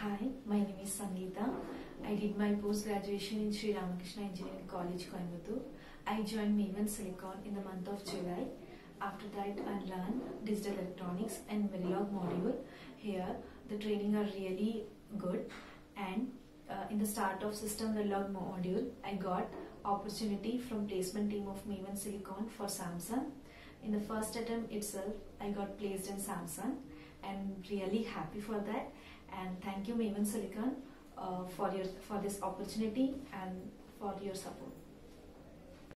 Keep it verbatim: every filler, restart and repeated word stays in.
Hi, my name is Sangeetha. I did my post-graduation in Sri Ramakrishna Engineering College, Coimbatore. I joined Maven Silicon in the month of July. After that, I learned digital electronics and Verilog module. Here, the training are really good. And uh, in the start of system Verilog module, I got opportunity from placement team of Maven Silicon for Samsung. In the first attempt itself, I got placed in Samsung. I'm really happy for that, and thank you Maven Silicon uh, for your for this opportunity and for your support.